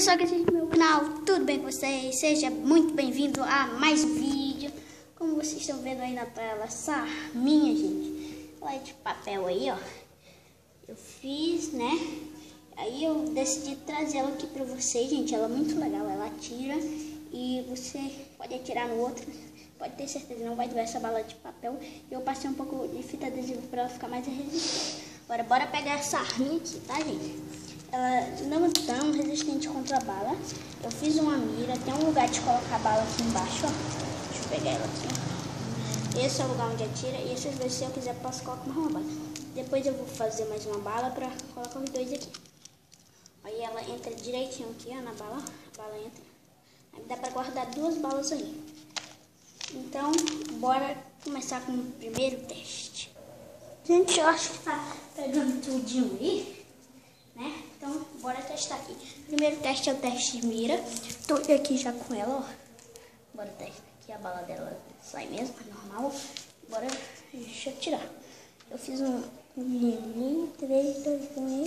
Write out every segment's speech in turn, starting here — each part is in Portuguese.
pessoal que assiste meu canal, tudo bem com vocês? Seja muito bem-vindo a mais um vídeo. Como vocês estão vendo aí na tela, essa arminha, gente, ela é de papel aí, ó. Eu fiz, né? Aí eu decidi trazer ela aqui pra vocês, gente. Ela é muito legal, ela atira e você pode atirar no outro. Pode ter certeza, não vai doer essa bala de papel. Eu passei um pouco de fita adesiva pra ela ficar mais resistente. Agora bora pegar essa arminha aqui, tá, gente? Ela não é tão resistente contra a bala. Eu fiz uma mira, tem um lugar de colocar a bala aqui embaixo, ó. Deixa eu pegar ela aqui, ó. Esse é o lugar onde atira e essas vezes, se eu quiser, posso colocar mais uma bala. Depois eu vou fazer mais uma bala pra colocar os dois aqui. Aí ela entra direitinho aqui, ó, na bala. A bala entra. Aí dá pra guardar duas balas aí. Então, bora começar com o primeiro teste. Gente, eu acho que tá pegando tudinho aí, né? Então, bora testar aqui. O primeiro teste é o teste de mira. Tô aqui já com ela, ó. Bora testar aqui. A bala dela sai mesmo, é normal. Bora, deixa eu tirar. Eu fiz um 3, 2, 1.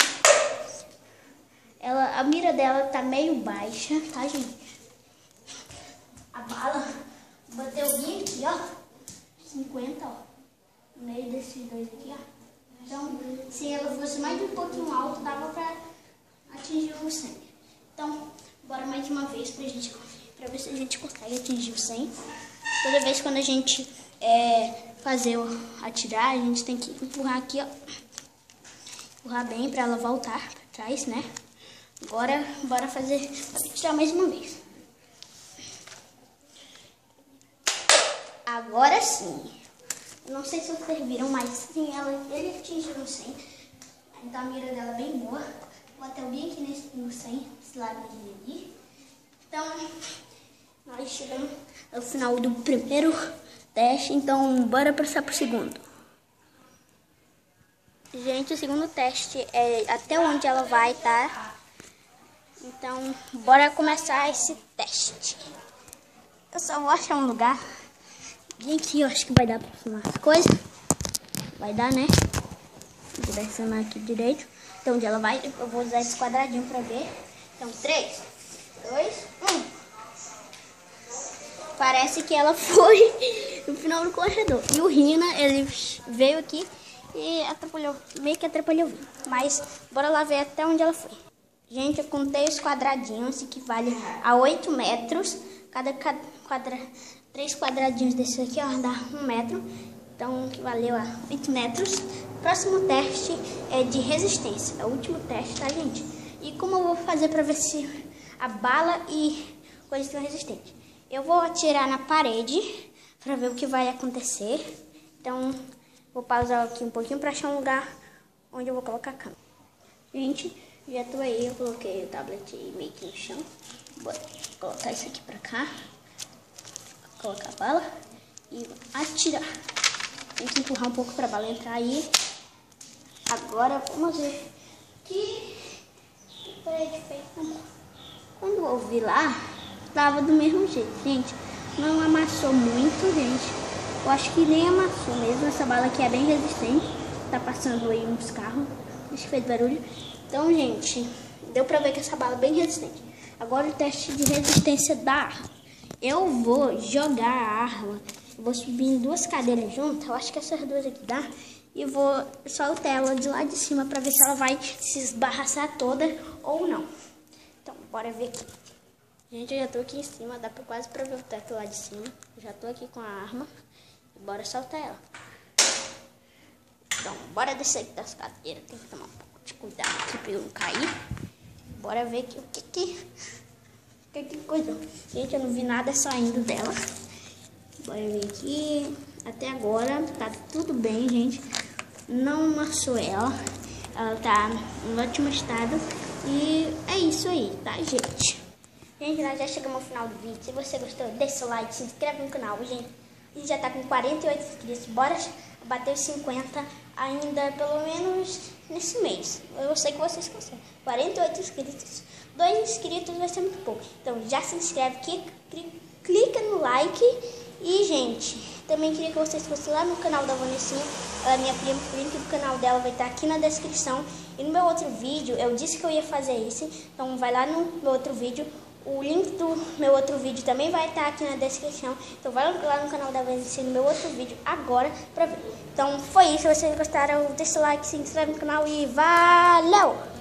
A mira dela tá meio baixa, tá, gente? A bala bateu bem aqui, ó. 50, ó. No meio desses dois aqui, ó. Então, se ela fosse mais um pouquinho alto, dava pra atingir o 100. Então, bora mais uma vez pra ver se a gente consegue atingir o 100. Toda vez quando a gente atirar, a gente tem que empurrar aqui, ó. Empurrar bem pra ela voltar pra trás, né? Agora, bora tirar mais uma vez. Agora sim. Não sei se vocês viram, mas sim, ele atingiu o 100. Então a mira dela é bem boa. Bateu bem aqui no 100, esse lado ali. Então, nós chegamos ao final do primeiro teste. Então, bora passar pro segundo. Gente, o segundo teste é até onde ela vai, tá? Então, bora começar esse teste. Eu só vou achar um lugar. Gente, eu acho que vai dar pra filmar as coisas. Vai dar, né? Vou direcionar aqui direito. Então, onde ela vai, eu vou usar esse quadradinho pra ver. Então, 3, 2, 1. Parece que ela foi no final do corredor. E o Rina, ele veio aqui e atrapalhou, meio que atrapalhou. Mas, bora lá ver até onde ela foi. Gente, eu contei os quadradinhos, que equivale a 8 metros. Cada 3 quadradinhos desse aqui, ó, dá 1 metro. Então, que valeu a 8 metros. Próximo teste é de resistência. É o último teste, tá, gente? E como eu vou fazer pra ver se a bala e coisa estão resistentes? Eu vou atirar na parede pra ver o que vai acontecer. Então, vou pausar aqui um pouquinho pra achar um lugar onde eu vou colocar a câmera. Gente, já tô aí. Eu coloquei o tablet meio que no chão. Bora colocar isso aqui pra cá. Colocar a bala e atirar. Tem que empurrar um pouco para a bala entrar aí. Agora vamos ver que parede feita. Quando eu vi lá, tava do mesmo jeito, gente. Não amassou muito, gente. Eu acho que nem amassou mesmo. Essa bala aqui é bem resistente. Tá passando aí uns carros. Acho que fez barulho. Então, gente, deu pra ver que essa bala é bem resistente. Agora o teste de resistência da arma. Eu vou jogar a arma, eu vou subir em 2 cadeiras juntas, eu acho que essas duas aqui dá, e vou soltar ela de lá de cima pra ver se ela vai se esbarraçar toda ou não. Então, bora ver aqui. Gente, eu já tô aqui em cima, dá quase pra ver o teto lá de cima. Eu já tô aqui com a arma, e bora soltar ela. Então, bora descer aqui das cadeiras, tem que tomar um pouco de cuidado aqui pra eu não cair. Bora ver aqui o que coisa. Gente, eu não vi nada saindo dela. Bora ver aqui. Até agora tá tudo bem, gente. Não amassou ela. Ela tá em ótimo estado. E é isso aí, tá, gente? Gente, nós já chegamos ao final do vídeo. Se você gostou, deixa o like, se inscreve no canal, gente. A gente já tá com 48 inscritos. Bora bater os 50 ainda, pelo menos nesse mês. Eu sei que vocês conseguem. 48 inscritos. 2 inscritos vai ser muito pouco. Então já se inscreve aqui, clica no like. E, gente, também queria que vocês fossem lá no canal da Vanessinha. Ela é minha prima, o link do canal dela vai estar aqui na descrição. E no meu outro vídeo, eu disse que eu ia fazer isso, então vai lá no meu outro vídeo. O link do meu outro vídeo também vai estar aqui na descrição. Então vai lá no canal da Venice no meu outro vídeo agora pra ver. Então foi isso, se vocês gostaram, deixa o like, se inscreve no canal e valeu!